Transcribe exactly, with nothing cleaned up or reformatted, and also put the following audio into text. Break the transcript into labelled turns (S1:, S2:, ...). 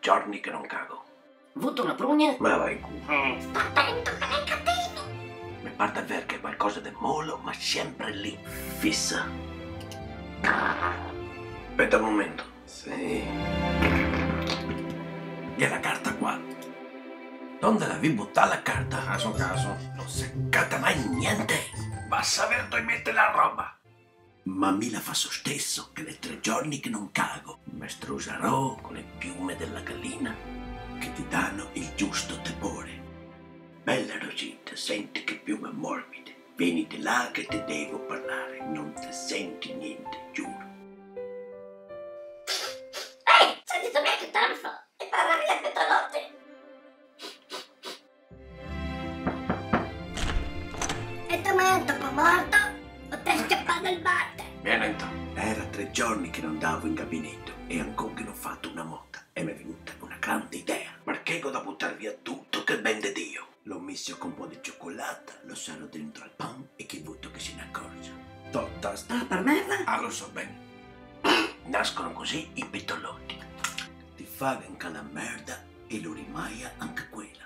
S1: giorni che non cago.
S2: Avuto una prugna?
S1: Ma vai in culo.
S2: Mm. Sta attento che lei è cattivo.
S1: Mi pare davvero che qualcosa di molo, ma sempre lì, fissa. Aspetta un momento. Sì. E la carta qua? Dove l'avevi buttata la carta?
S3: Caso caso.
S1: Non seccata mai niente. Va a sapere dove mette la roba. Ma mi la fa so stesso che le tre giorni che non cago mi struserò con le piume della gallina che ti danno il giusto tepore. Bella Rosita, senti che piume morbide. Vieni di là che ti devo parlare. Non ti senti niente, giuro.
S2: Ehi, senti da me che tanfa. E parla via mezzanotte. E tu mai un topo morto? O te scappato il batte?
S1: Vieni intanto. Era tre giorni che non andavo in gabinetto e ancora che non ho fatto una motta e mi è venuta una grande idea. Perché da buttare via tutto che ben di Dio? L'ho messo con un po' di cioccolata, lo sarò dentro al pan e che voto che se ne accorge. Totta sta per merda? Ah, lo so bene. Nascono così i pitolotti. Ti fagano la merda e lo rimaia anche quella.